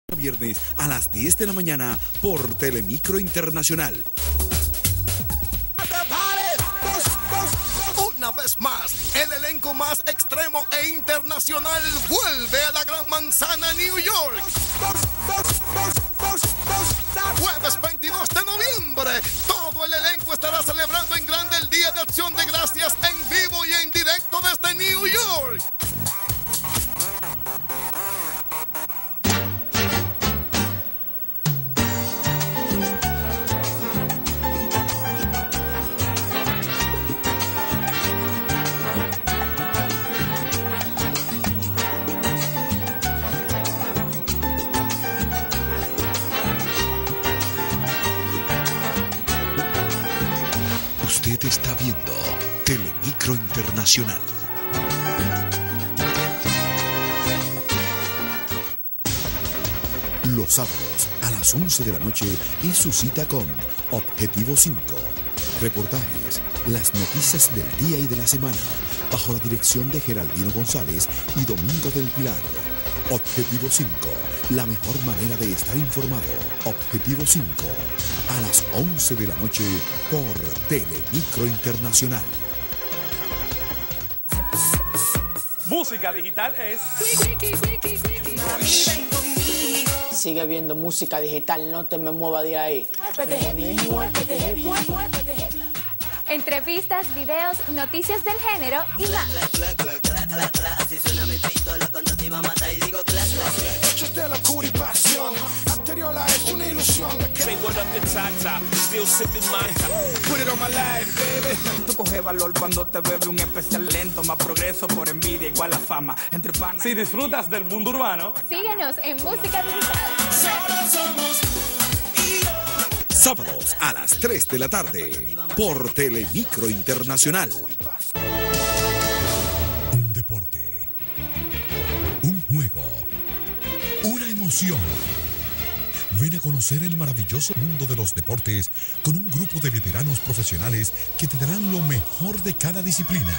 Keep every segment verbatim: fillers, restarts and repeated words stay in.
Viernes a las diez de la mañana por Telemicro Internacional. Una vez más, el elenco más extremo e internacional vuelve a la Gran Manzana, New York. Jueves veintidós de noviembre, todo el elenco estará celebrando en grande el Día de Acción de Gracias en vivo y en directo desde New York. Usted está viendo Telemicro Internacional. Los sábados a las once de la noche es su cita con Objetivo cinco. Reportajes, las noticias del día y de la semana, bajo la dirección de Geraldino González y Domingo del Pilar. Objetivo cinco, la mejor manera de estar informado. Objetivo cinco, a las once de la noche por Telemicro Internacional. Música digital es... Sigue viendo música digital, no te me muevas de ahí. Entrevistas, videos, noticias del género y más. Tú coges valor cuando te bebe un especial lento, más progreso por envidia igual a fama. Entre panas. Si disfrutas del mundo urbano, síguenos en Música Digital. Sábados a las tres de la tarde por Telemicro Internacional. Un deporte, un juego, una emoción. Ven a conocer el maravilloso mundo de los deportes con un grupo de veteranos profesionales que te darán lo mejor de cada disciplina.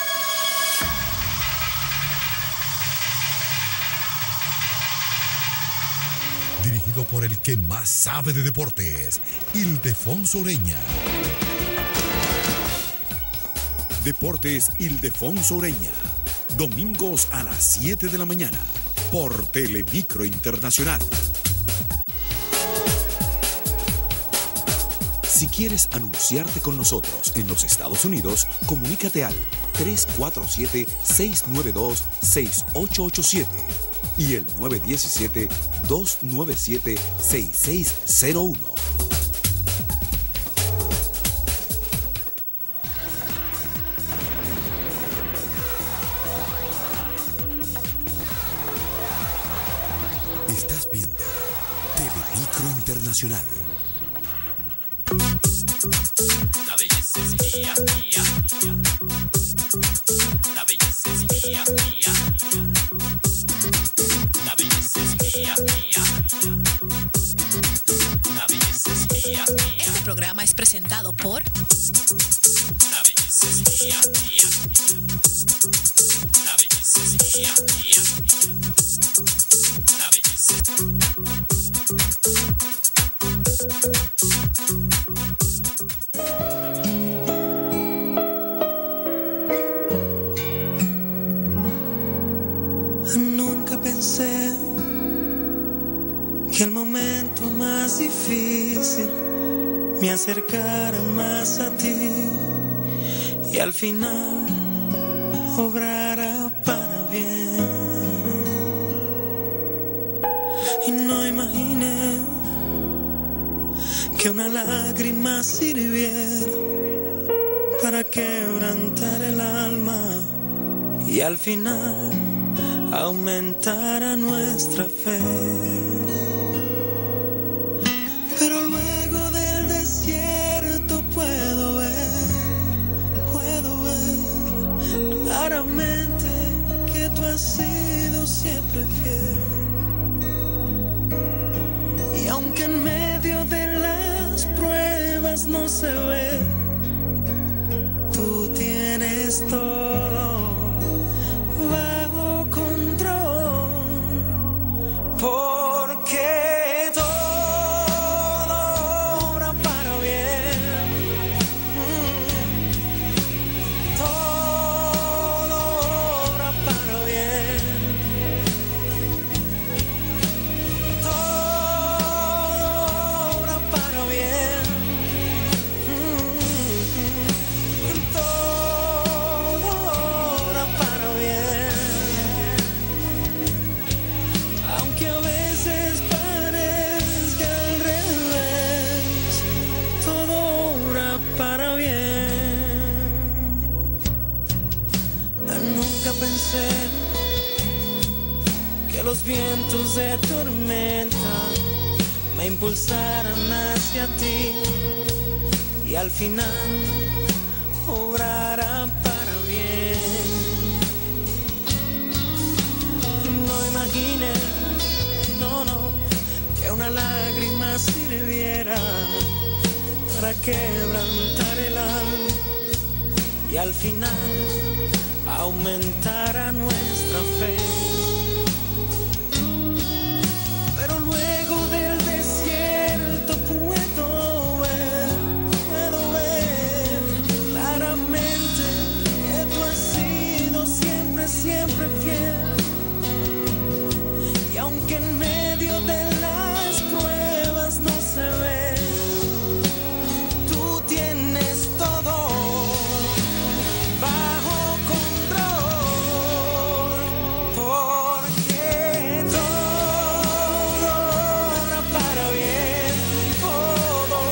Dirigido por el que más sabe de deportes, Ildefonso Ureña. Deportes Ildefonso Ureña. Domingos a las siete de la mañana por Telemicro Internacional. Si quieres anunciarte con nosotros en los Estados Unidos, comunícate al tres cuatro siete, seis nueve dos, seis ocho ocho siete y el nueve uno siete, dos nueve siete, seis seis cero uno. Estás viendo Telemicro Internacional. La belleza es mía, mía, mía. La belleza es mía, mía. La belleza es mía, mía. La belleza es mía, mía. Este programa es presentado por La belleza es mía, mía. La belleza es mía, mía. La belleza es pensé que el momento más difícil me acercara más a ti y al final obrara para bien. Y no imaginé que una lágrima sirviera para quebrantar el alma y al final aumentara nuestra fe. Pero luego del desierto puedo ver, puedo ver claramente que tú has sido siempre fiel. Y aunque en medio de las pruebas no se ve, tú tienes todo bajo control, porque me impulsaran hacia ti y al final obrará para bien. No imagines, no, no, que una lágrima sirviera para quebrantar el alma y al final aumentará nuestra fe. Pero luego del desierto puedo ver, puedo ver claramente que tú has sido siempre, siempre fiel. Y aunque en medio de las pruebas no se ve, tú tienes todo bajo control, porque todo obra para bien, todo,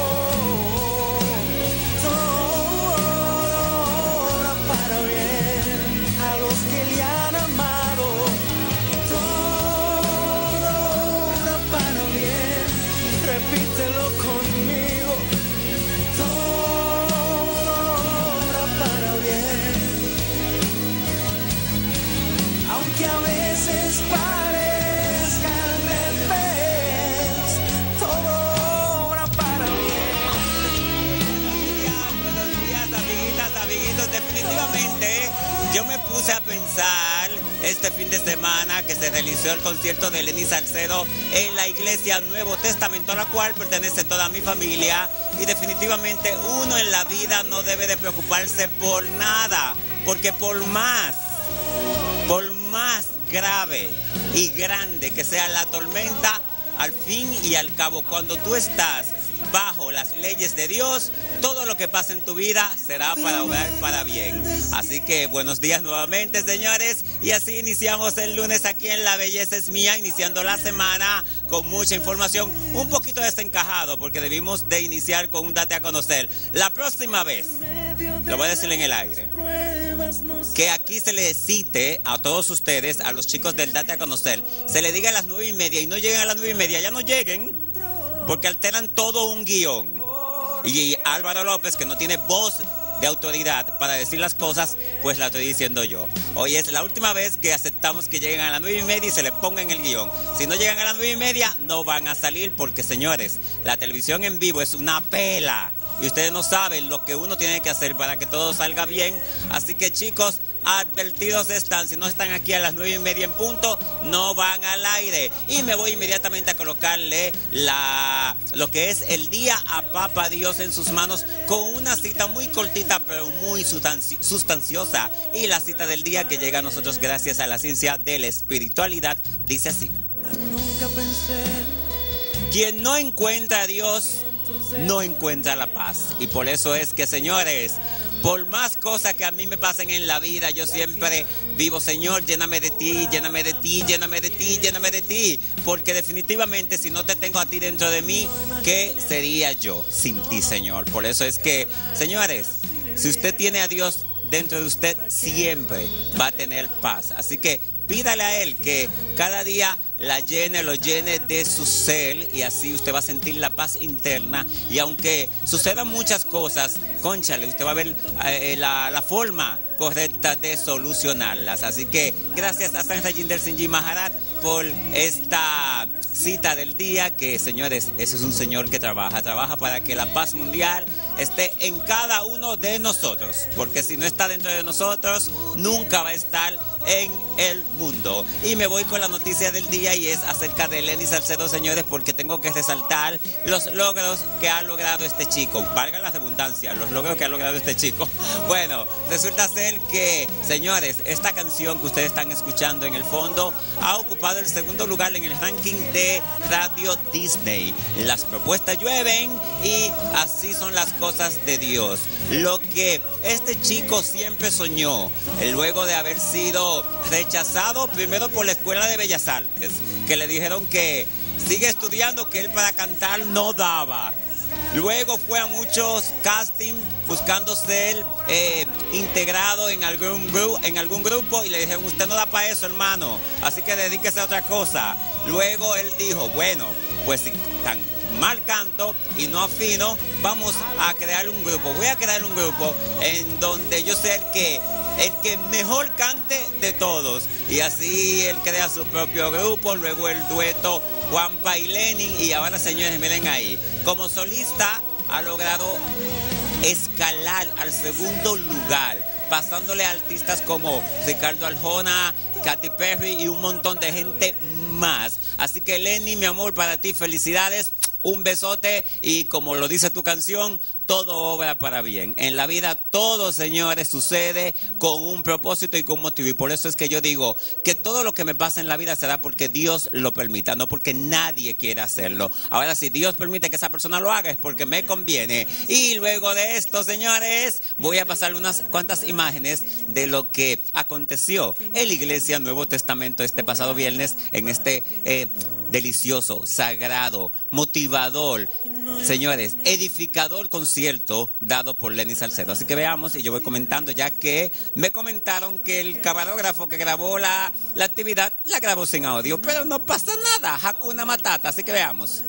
todo obra para bien a los que le han amado. Repítelo conmigo, todo obra para bien, aunque a veces parezca al revés, todo obra para bien. Buenos días, amiguitas, amiguitos, definitivamente yo me puse a pensar este fin de semana que se realizó el concierto de Lenny Salcedo en la iglesia Nuevo Testamento, a la cual pertenece toda mi familia, y definitivamente uno en la vida no debe de preocuparse por nada, porque por más, por más grave y grande que sea la tormenta, al fin y al cabo, cuando tú estás bajo las leyes de Dios, todo lo que pasa en tu vida será para obrar para bien. Así que buenos días nuevamente, señores, y así iniciamos el lunes aquí en La Belleza es Mía, iniciando la semana con mucha información, un poquito desencajado porque debimos de iniciar con un date a conocer. La próxima vez, lo voy a decir en el aire, que aquí se le cite a todos ustedes, a los chicos del date a conocer, se le diga a las nueve y media y no lleguen a las nueve y media, ya no lleguen, porque alteran todo un guión. Y Álvaro López, que no tiene voz de autoridad para decir las cosas, pues la estoy diciendo yo. Hoy es la última vez que aceptamos que lleguen a las nueve y media y se le ponga en el guión. Si no llegan a las nueve y media, no van a salir, porque, señores, la televisión en vivo es una pela. Y ustedes no saben lo que uno tiene que hacer para que todo salga bien. Así que, chicos, advertidos están. Si no están aquí a las nueve y media en punto, no van al aire. Y me voy inmediatamente a colocarle la, lo que es el día a Papá Dios en sus manos, con una cita muy cortita pero muy sustanci- sustanciosa. Y la cita del día que llega a nosotros gracias a la ciencia de la espiritualidad dice así: Nunca pensé. Quien no encuentra a Dios no encuentra la paz. Y por eso es que, señores, por más cosas que a mí me pasen en la vida, yo siempre vivo: Señor, lléname de ti, lléname de ti, lléname de ti, lléname de ti. Porque definitivamente, si no te tengo a ti dentro de mí, ¿qué sería yo sin ti, Señor? Por eso es que, señores, si usted tiene a Dios dentro de usted, siempre va a tener paz. Así que pídale a Él que cada día la llene, lo llene de su ser, y así usted va a sentir la paz interna. Y aunque sucedan muchas cosas, cónchale, usted va a ver eh, la, la forma correcta de solucionarlas. Así que gracias a San Rajinder Singh Ji Maharaj por esta cita del día, que, señores, ese es un señor que trabaja, trabaja para que la paz mundial esté en cada uno de nosotros, porque si no está dentro de nosotros, nunca va a estar en el mundo. Y me voy con la noticia del día, y es acerca de Lenny Salcedo, señores, porque tengo que resaltar los logros que ha logrado este chico. Valga la redundancia, los logros que ha logrado este chico. Bueno, resulta ser que, señores, esta canción que ustedes están escuchando en el fondo ha ocupado el segundo lugar en el ranking de Radio Disney. Las propuestas llueven y así son las cosas de Dios. Lo que este chico siempre soñó, luego de haber sido rechazado primero por la Escuela de Bellas Artes, que le dijeron que sigue estudiando, que él para cantar no daba. Luego fue a muchos castings buscando ser eh, integrado en algún, gru- en algún grupo, y le dijeron: usted no da para eso, hermano, así que dedíquese a otra cosa. Luego él dijo: bueno, pues si tan mal canto y no afino, vamos a crear un grupo. Voy a crear un grupo en donde yo sea el que, el que mejor cante de todos. Y así él crea su propio grupo, luego el dueto Juanpa y Lenin. Y ahora, señores, miren ahí, como solista ha logrado escalar al segundo lugar, pasándole a artistas como Ricardo Arjona, Katy Perry y un montón de gente más. Así que Lenny, mi amor, para ti felicidades, un besote y como lo dice tu canción, todo obra para bien. En la vida todo, señores, sucede con un propósito y con un motivo. Y por eso es que yo digo que todo lo que me pasa en la vida será porque Dios lo permita, no porque nadie quiera hacerlo. Ahora, si Dios permite que esa persona lo haga es porque me conviene. Y luego de esto, señores, voy a pasar unas cuantas imágenes de lo que aconteció en la Iglesia Nuevo Testamento este pasado viernes en este eh, delicioso, sagrado, motivador, señores, edificador concierto dado por Lenny Salcedo. Así que veamos y yo voy comentando, ya que me comentaron que el camarógrafo que grabó la, la actividad la grabó sin audio, pero no pasa nada, Hakuna Matata. Así que veamos.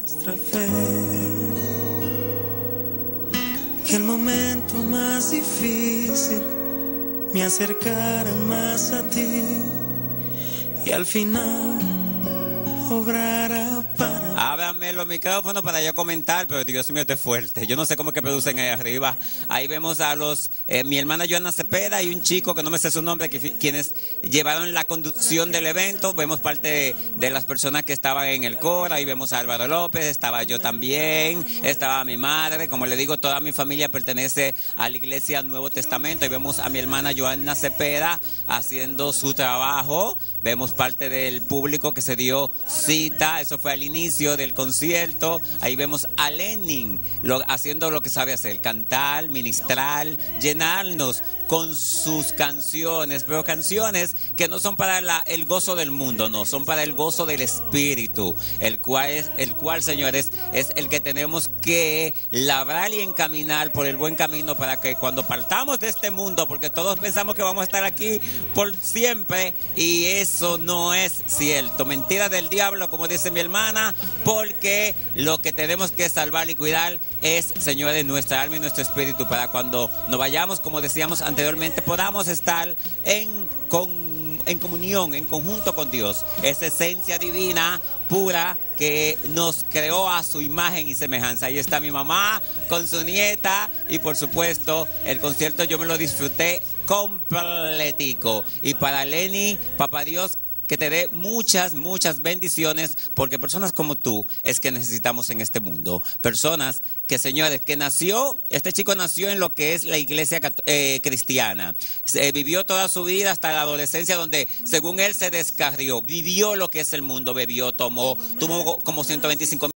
Que el momento más difícil me acercara más a ti y al final obrara para... Ábrame los micrófonos para yo comentar, pero Dios mío, esto es fuerte. Yo no sé cómo que producen ahí arriba. Ahí vemos a los, eh, mi hermana Joana Cepeda y un chico que no me sé su nombre, que, quienes llevaron la conducción del evento. Vemos parte de, de las personas que estaban en el coro. Ahí vemos a Álvaro López, estaba yo también, estaba mi madre. Como le digo, toda mi familia pertenece a la Iglesia Nuevo Testamento. Ahí vemos a mi hermana Joana Cepeda haciendo su trabajo. Vemos parte del público que se dio cita. Eso fue al inicio del concierto. Ahí vemos a Lenin lo, haciendo lo que sabe hacer, cantar, ministrar, llenarnos con sus canciones, pero canciones que no son para la, el gozo del mundo, no, son para el gozo del Espíritu, el cual, es, el cual, señores, es el que tenemos que labrar y encaminar por el buen camino para que cuando partamos de este mundo, porque todos pensamos que vamos a estar aquí por siempre y eso no es cierto, mentira del diablo, como dice mi hermana, porque lo que tenemos que salvar y cuidar es, señores, nuestra alma y nuestro espíritu, para cuando nos vayamos, como decíamos anteriormente, podamos estar en, con, en comunión, en conjunto con Dios, esa esencia divina, pura, que nos creó a su imagen y semejanza. Ahí está mi mamá con su nieta y por supuesto el concierto yo me lo disfruté completico. Y para Lenny, papá Dios, que te dé muchas, muchas bendiciones, porque personas como tú es que necesitamos en este mundo. Personas que, señores, que nació, este chico nació en lo que es la iglesia eh, cristiana. Se, vivió toda su vida hasta la adolescencia, donde según él se descarrió, vivió lo que es el mundo, bebió, tomó, tuvo como ciento veinticinco